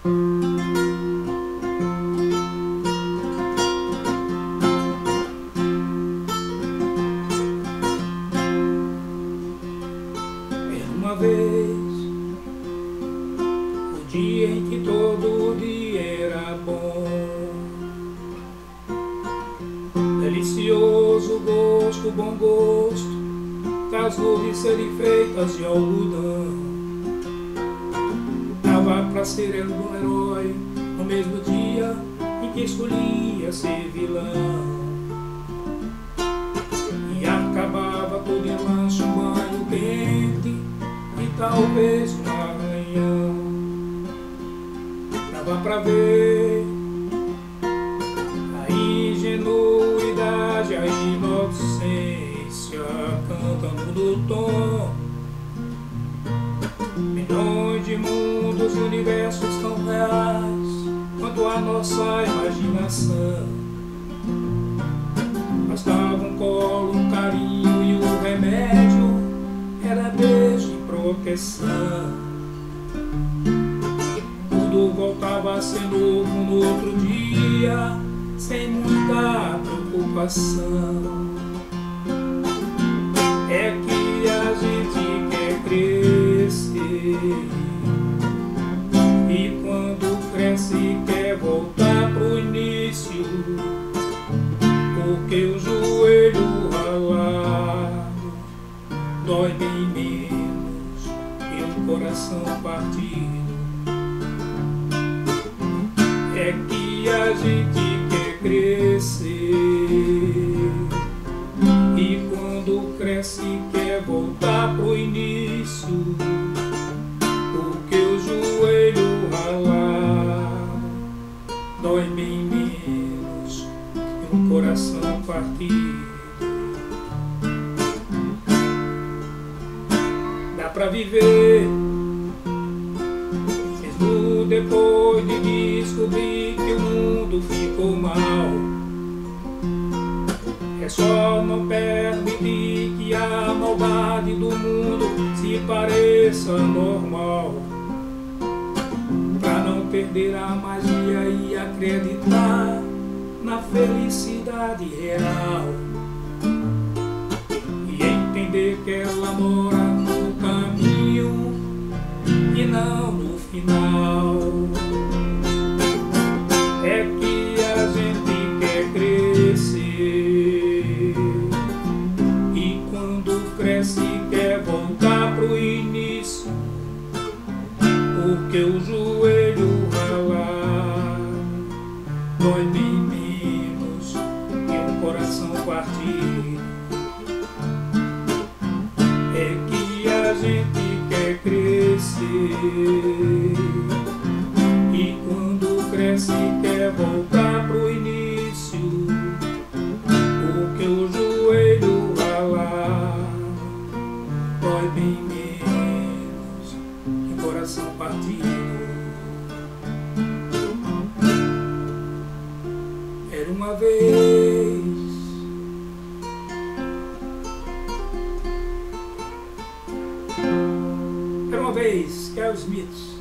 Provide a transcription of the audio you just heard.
Uma vez, o dia em que todo dia era bom, delicioso gosto, bom gosto, das nuvens serem feitas de algodão. Dava pra ser um herói no mesmo dia em que escolhia ser vilão, e acabava todo em lanche, um banho quente e talvez um arranhão. Dava pra ver a ingenuidade, a inocência cantando no tom. Milhões de mundos e universos tão reais quanto a nossa imaginação. Bastava um colo, um carinho e um remédio era beijo e proteção. Tudo voltava a ser novo no outro dia, sem muita preocupação. É que a gente quer crescer, e quando cresce quer voltar pro início, porque o joelho ralado dói bem menos que um coração partido. É que a gente quer crescer, e quando cresce quer voltar pro início, porque o joelho ralado dói bem menos que um coração partido. Dá pra viver mesmo depois de descobrir que o mundo ficou mal. É só não permitir que a maldade do mundo se pareça normal, pra não perder a magia e acreditar na felicidade real, e entender que ela mora no caminho e não no final. É que a gente quer crescer, e quando cresce quer voltar pro início, porque o joelho ralado dói bem menos que um coração partido. É que a gente quer crescer, e quando cresce quer voltar pro início, porque o joelho ralado dói bem menos que um coração partido. Era uma vez Carol Smith.